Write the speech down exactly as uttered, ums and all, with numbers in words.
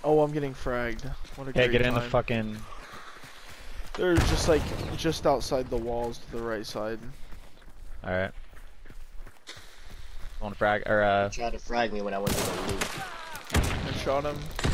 Oh, I'm getting fragged. What a Yeah, great get time. in the fucking. They're just like just outside the walls to the right side. All right. Want to frag or uh? He tried to frag me when I went to the loop. I shot him.